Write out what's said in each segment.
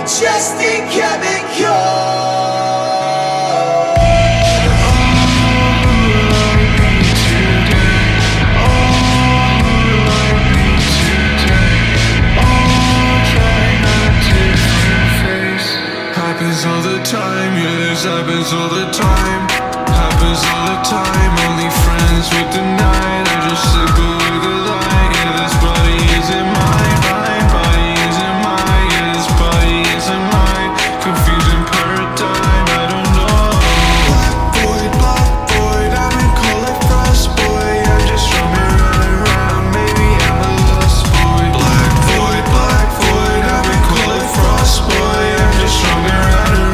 just a chemical. Happens all the time, yeah, this happens all the time. Happens all the time, only friends would deny. They're just sick with the light. Yeah, this body isn't mine, mine. Body isn't mine, yeah, this body isn't mine. Confusion paradigm, I don't know. Black void, I've been cold like frost, boy. I'm just roaming around, maybe I'm a lost boy. Black void, I've been cold like frost, boy. I'm just roaming around.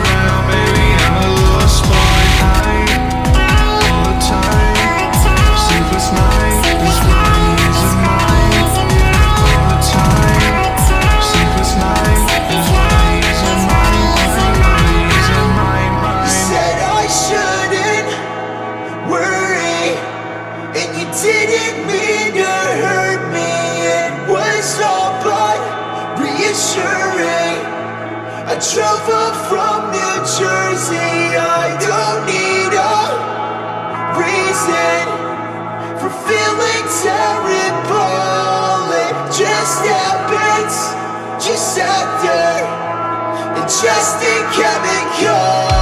Didn't mean to hurt me, it was all but reassuring. I drove up from New Jersey, I don't need a reason for feeling terrible. It just happens, just after, and just a chemical.